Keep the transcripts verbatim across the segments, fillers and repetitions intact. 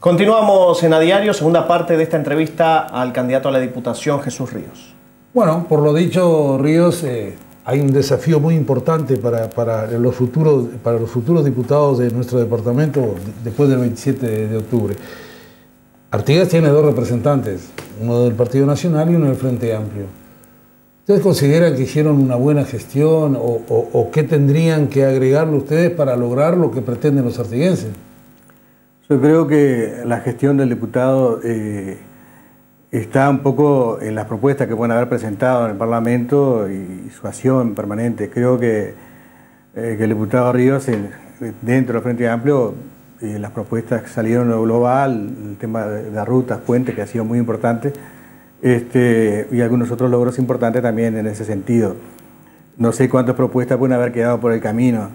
Continuamos en A Diario, segunda parte de esta entrevista al candidato a la Diputación, Jesús Ríos. Bueno, por lo dicho, Ríos, eh, hay un desafío muy importante para, para, los futuros, para los futuros diputados de nuestro departamento después del veintisiete de octubre. Artigas tiene dos representantes, uno del Partido Nacional y uno del Frente Amplio. ¿Ustedes consideran que hicieron una buena gestión o, o, o qué tendrían que agregarle ustedes para lograr lo que pretenden los artiguenses? Yo creo que la gestión del diputado eh, está un poco en las propuestas que pueden haber presentado en el Parlamento y su acción permanente. Creo que, eh, que el diputado Ríos, en, dentro del Frente Amplio, eh, las propuestas que salieron en lo global, el tema de, de rutas, puentes, que ha sido muy importante, este, y algunos otros logros importantes también en ese sentido. No sé cuántas propuestas pueden haber quedado por el camino.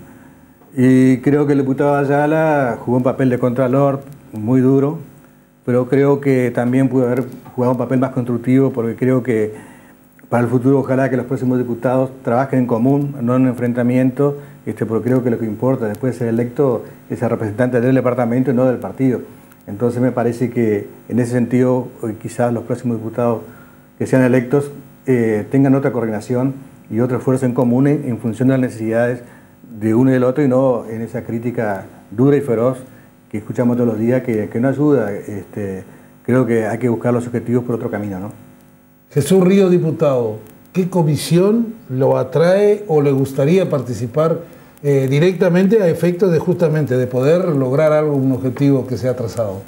Y creo que el diputado Ayala jugó un papel de contralor muy duro, pero creo que también pudo haber jugado un papel más constructivo, porque creo que para el futuro ojalá que los próximos diputados trabajen en común, no en enfrentamiento, este, porque creo que lo que importa después de ser electo es el representante del departamento y no del partido. Entonces me parece que en ese sentido quizás los próximos diputados que sean electos eh, tengan otra coordinación y otro esfuerzo en común en, en función de las necesidades de uno y del otro, y no en esa crítica dura y feroz que escuchamos todos los días, que, que no ayuda. Este, creo que hay que buscar los objetivos por otro camino, ¿no? Jesús Ríos, diputado, ¿qué comisión lo atrae o le gustaría participar eh, directamente a efectos de justamente de poder lograr algo, un objetivo que se ha trazado?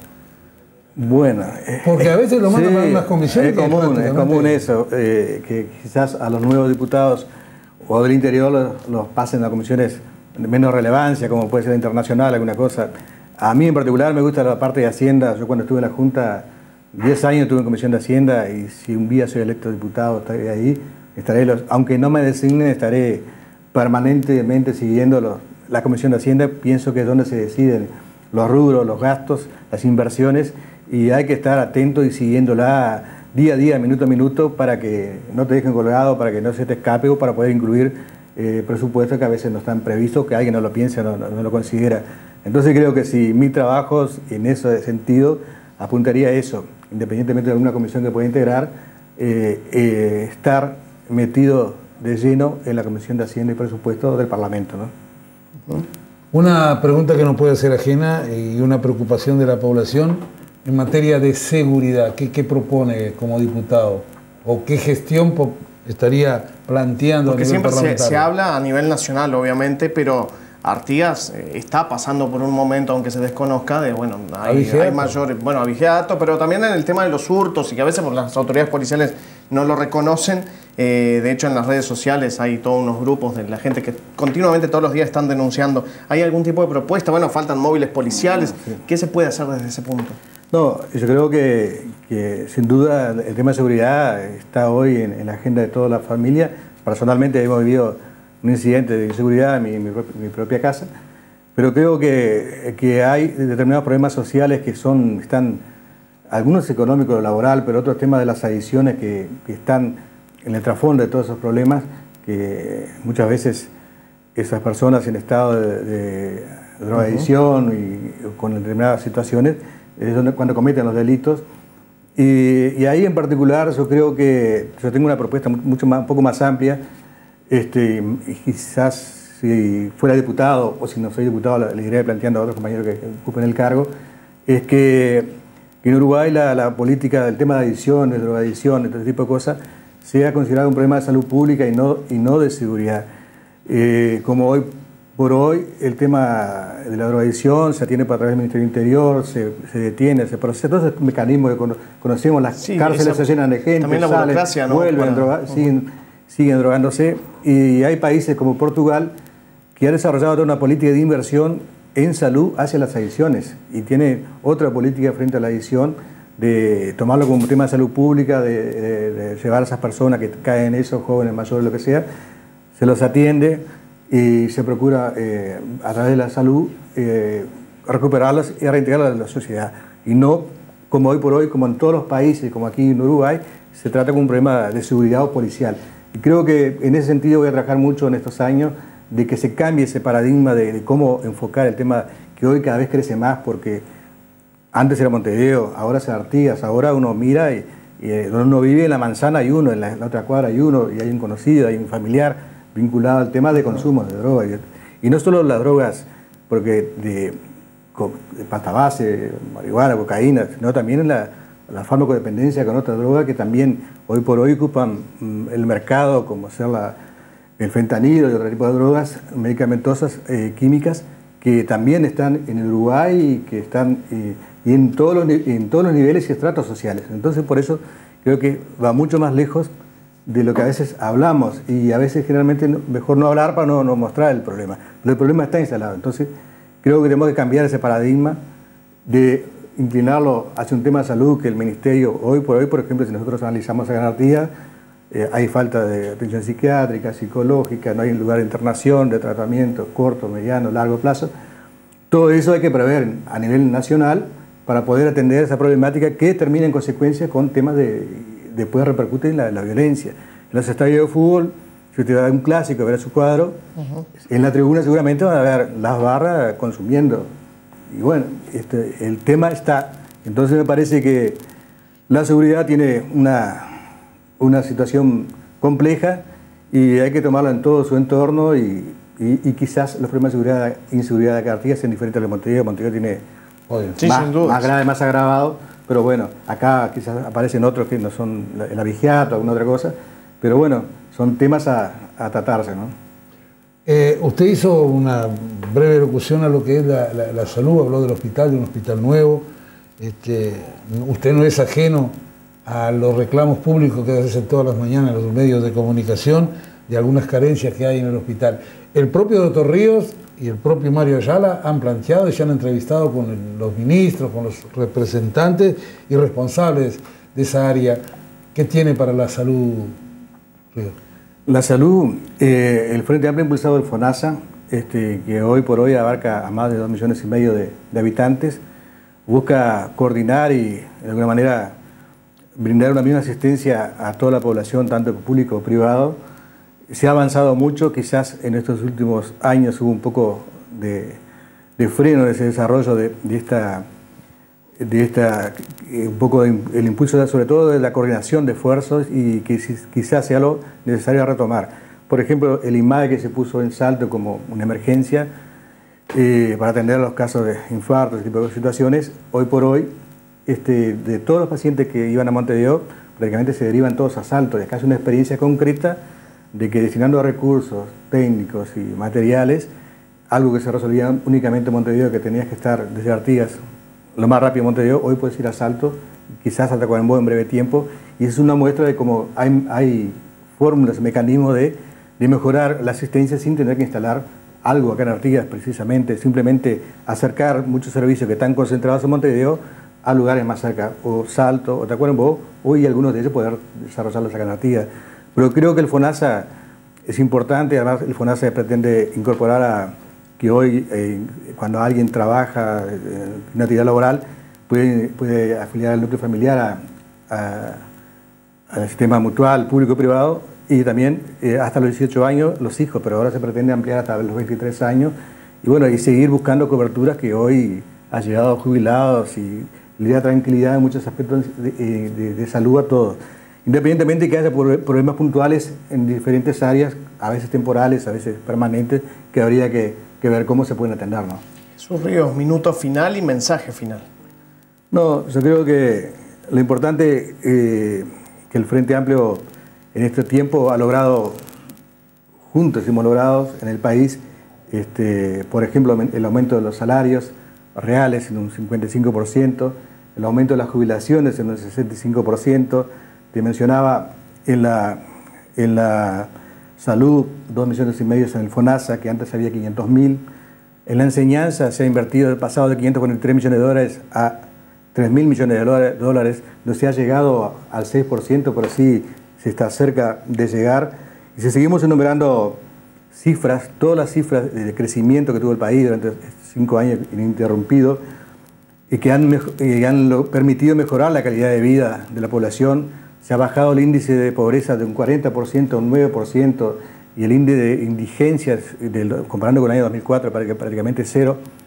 Bueno, porque a veces lo mandan sí, para unas comisiones. Es común, es común eso, eh, que quizás a los nuevos diputados o del interior los, los pasen a comisiones de menos relevancia, como puede ser internacional, alguna cosa. A mí en particular me gusta la parte de Hacienda. Yo cuando estuve en la Junta, diez años estuve en Comisión de Hacienda, y si un día soy electo diputado, estaré ahí, estaré los, aunque no me designen, estaré permanentemente siguiendo los, la Comisión de Hacienda. Pienso que es donde se deciden los rubros, los gastos, las inversiones, y hay que estar atento y siguiéndola día a día, minuto a minuto, para que no te dejen colgado, para que no se te escape, o para poder incluir eh, presupuestos que a veces no están previstos, que alguien no lo piensa, no, no, no lo considera. Entonces creo que si mi trabajo en ese sentido apuntaría a eso, independientemente de alguna comisión que pueda integrar, eh, eh, estar metido de lleno en la Comisión de Hacienda y Presupuesto del Parlamento, ¿no? Una pregunta que no puede ser ajena y una preocupación de la población en materia de seguridad. ¿Qué, qué propone como diputado? ¿O qué gestión estaría planteando? Porque a nivel siempre se, se habla a nivel nacional, obviamente, pero Artigas eh, está pasando por un momento, aunque se desconozca, de, bueno, hay, hay mayores, bueno, abigeato, pero también en el tema de los hurtos, y que a veces por las autoridades policiales no lo reconocen. Eh, de hecho, en las redes sociales hay todos unos grupos de la gente que continuamente todos los días están denunciando. ¿Hay algún tipo de propuesta? Bueno, faltan móviles policiales. Sí. ¿Qué se puede hacer desde ese punto? No, yo creo que, que sin duda el tema de seguridad está hoy en, en la agenda de toda la familia. Personalmente hemos vivido un incidente de inseguridad en mi, mi, mi propia casa, pero creo que, que hay determinados problemas sociales que son, están, algunos económicos o laboral, pero otros temas de las adicciones que, que están en el trasfondo de todos esos problemas, que muchas veces esas personas en estado de, de drogadicción uh-huh. y con determinadas situaciones es donde, cuando cometen los delitos. Y, y ahí en particular yo creo que yo tengo una propuesta mucho más, un poco más amplia. Este, y quizás si fuera diputado, o si no soy diputado, le iré planteando a otros compañeros que ocupen el cargo, es que, que en Uruguay la, la política del tema de adicción, de drogadicción, de todo tipo de cosas, sea considerado un problema de salud pública y no, y no de seguridad. Eh, como hoy por hoy el tema de la drogadicción se atiende por a través del Ministerio del Interior, se, se detiene, se procesa, todos esos mecanismos que conocemos, las sí, cárceles esa, se llenan de gente, también la salen, burocracia, ¿no? vuelven, Bueno, droga, uh-huh. siguen, siguen drogándose, y hay países como Portugal que han desarrollado toda una política de inversión en salud hacia las adicciones, y tiene otra política frente a la adicción, de tomarlo como un tema de salud pública, de, de, de llevar a esas personas que caen en eso, jóvenes, mayores, lo que sea, se los atiende y se procura eh, a través de la salud eh, recuperarlas y reintegrarlas a la sociedad. Y no como hoy por hoy, como en todos los países, como aquí en Uruguay, se trata como un problema de seguridad o policial. Y creo que en ese sentido voy a trabajar mucho en estos años de que se cambie ese paradigma de, de cómo enfocar el tema, que hoy cada vez crece más, porque antes era Montevideo, ahora es Artigas, ahora uno mira y, y donde uno vive en la manzana hay uno, en la, en la otra cuadra hay uno, y hay un conocido, hay un familiar vinculado al tema de consumo de drogas. Y, y no solo las drogas, porque de, de pasta base, marihuana, cocaína, sino también la, la farmacodependencia con otras drogas que también hoy por hoy ocupan mm, el mercado, como ser la, el fentanilo y otro tipo de drogas medicamentosas, eh, químicas, que también están en el Uruguay y que están eh, y en, todos los, en todos los niveles y estratos sociales. Entonces, por eso creo que va mucho más lejos de lo que a veces hablamos, y a veces generalmente mejor no hablar para no, no mostrar el problema. Pero el problema está instalado. Entonces, creo que tenemos que cambiar ese paradigma de inclinarlo hacia un tema de salud que el Ministerio, hoy por hoy, por ejemplo, si nosotros analizamos a Ganartía, eh, hay falta de atención psiquiátrica, psicológica, no hay un lugar de internación, de tratamiento corto, mediano, largo plazo. Todo eso hay que prever a nivel nacional para poder atender esa problemática que termina en consecuencia con temas de, después repercute en la, la violencia. En los estadios de fútbol, si usted va a un clásico a ver su cuadro, uh-huh. en la tribuna seguramente van a ver las barras consumiendo. Y bueno, este, el tema está. Entonces me parece que la seguridad tiene una, una situación compleja y hay que tomarla en todo su entorno, y, y, y quizás los problemas de seguridad e inseguridad de Artigas sean diferentes a los de Montevideo. Montevideo tiene sí, más, más grave, más agravado, pero bueno, acá quizás aparecen otros que no son el abigeato o alguna otra cosa, pero bueno, son temas a, a tratarse, ¿no? Eh, usted hizo una breve locución a lo que es la, la, la salud, habló del hospital, de un hospital nuevo. Este, usted no es ajeno a los reclamos públicos que hacen todas las mañanas los medios de comunicación de algunas carencias que hay en el hospital. El propio doctor Ríos y el propio Mario Ayala han planteado y se han entrevistado con el, los ministros, con los representantes y responsables de esa área. ¿Qué tiene para la salud, Ríos? La salud, eh, el Frente Amplio impulsado del FONASA, este, que hoy por hoy abarca a más de dos millones y medio de, de habitantes, busca coordinar y de alguna manera brindar una misma asistencia a toda la población, tanto público como privado. Se ha avanzado mucho, quizás en estos últimos años hubo un poco de, de freno de ese desarrollo de, de esta, de esta, un poco de, el impulso sobre todo de la coordinación de esfuerzos, y que quizás sea lo necesario retomar. Por ejemplo, el IMAE que se puso en Salto como una emergencia eh, para atender los casos de infartos, ese tipo de situaciones, hoy por hoy, este, de todos los pacientes que iban a Montevideo, prácticamente se derivan todos a Salto, y acá es una experiencia concreta de que destinando recursos técnicos y materiales, algo que se resolvía únicamente en Montevideo, que tenías que estar desde Artigas lo más rápido en Montevideo, hoy puedes ir a Salto, quizás hasta Coquimbo en breve tiempo, y es una muestra de cómo hay, hay fórmulas, mecanismos de, de mejorar la asistencia sin tener que instalar algo acá en Artigas precisamente, simplemente acercar muchos servicios que están concentrados en Montevideo a lugares más cerca, o Salto, o Tacuarembó, hoy algunos de ellos poder desarrollarlos acá en Artigas. Pero creo que el FONASA es importante, además el FONASA pretende incorporar a que hoy eh, cuando alguien trabaja en eh, una actividad laboral puede, puede afiliar al núcleo familiar a, a, al sistema mutual público y privado, y también eh, hasta los dieciocho años los hijos, pero ahora se pretende ampliar hasta los veintitrés años, y bueno, y seguir buscando coberturas que hoy ha llegado a jubilados y le da tranquilidad en muchos aspectos de, de, de salud a todos. Independientemente de que haya problemas puntuales en diferentes áreas, a veces temporales, a veces permanentes, que habría que, que ver cómo se pueden atender, ¿no? Jesús Ríos, minuto final y mensaje final. No, yo creo que lo importante eh, que el Frente Amplio en este tiempo ha logrado, juntos hemos logrado en el país, este, por ejemplo, el aumento de los salarios reales en un cincuenta y cinco por ciento, el aumento de las jubilaciones en un sesenta y cinco por ciento, te mencionaba en la, en la salud, dos millones y medio en el FONASA, que antes había quinientos mil. En la enseñanza se ha invertido el pasado de quinientos cuarenta y tres millones de dólares a tres mil millones de dólares, no se ha llegado al seis por ciento, pero sí se está cerca de llegar. Y si seguimos enumerando cifras, todas las cifras de crecimiento que tuvo el país durante cinco años ininterrumpidos, y que han, y han lo, permitido mejorar la calidad de vida de la población. Se ha bajado el índice de pobreza de un cuarenta por ciento a un nueve por ciento, y el índice de indigencias, de, comparando con el año dos mil cuatro, prácticamente cero.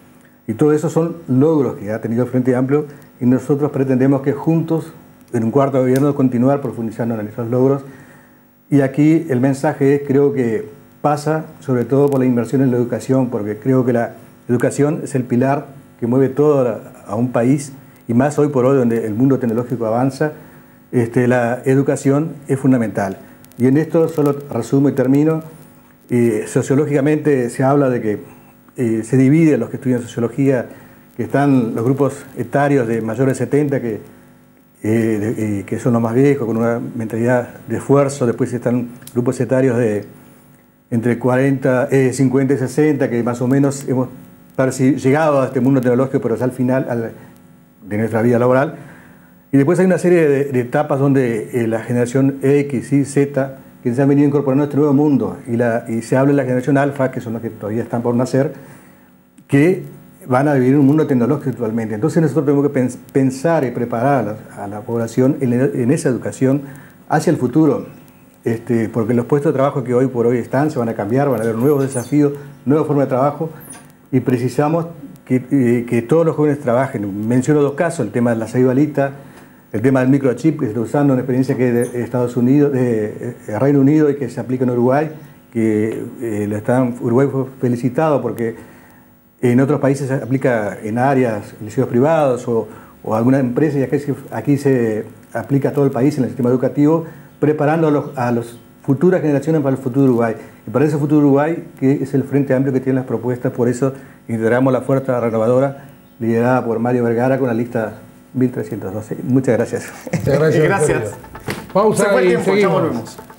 Y todo eso son logros que ha tenido el Frente Amplio y nosotros pretendemos que juntos, en un cuarto gobierno, continuar profundizando en esos logros. Y aquí el mensaje es, creo que pasa sobre todo por la inversión en la educación, porque creo que la educación es el pilar que mueve todo a, a un país, y más hoy por hoy donde el mundo tecnológico avanza, este, la educación es fundamental. Y en esto solo resumo y termino. Eh, sociológicamente se habla de que eh, se divide los que estudian sociología, que están los grupos etarios de mayores de setenta, que, eh, de, eh, que son los más viejos, con una mentalidad de esfuerzo. Después están grupos etarios de entre cuarenta, eh, cincuenta y sesenta, que más o menos hemos llegado a este mundo tecnológico, pero es al final al, de nuestra vida laboral. Y después hay una serie de, de etapas donde eh, la generación X y Z, que se han venido incorporando a este nuevo mundo, y, la, y se habla de la generación alfa, que son los que todavía están por nacer, que van a vivir en un mundo tecnológico actualmente. Entonces nosotros tenemos que pens pensar y preparar a la, a la población en, en esa educación hacia el futuro, este, porque los puestos de trabajo que hoy por hoy están se van a cambiar, van a haber nuevos desafíos, nuevas formas de trabajo, y precisamos que, eh, que todos los jóvenes trabajen. Menciono dos casos, el tema de la ceibalita, el tema del microchip, que se está usando, una experiencia que es de Estados Unidos, de, de Reino Unido, y que se aplica en Uruguay, que eh, lo están, Uruguay fue felicitado porque en otros países se aplica en áreas, liceos privados o, o alguna empresa, y aquí, aquí se aplica a todo el país en el sistema educativo, preparando a los, a las futuras generaciones para el futuro Uruguay. Y para ese futuro Uruguay, que es el Frente Amplio que tiene las propuestas, por eso integramos la Fuerza Renovadora, liderada por Mario Vergara, con la lista mil trescientos doce. Muchas gracias. Muchas gracias. Gracias. Pausa Se fue el y tiempo, ya seguimos. volvemos.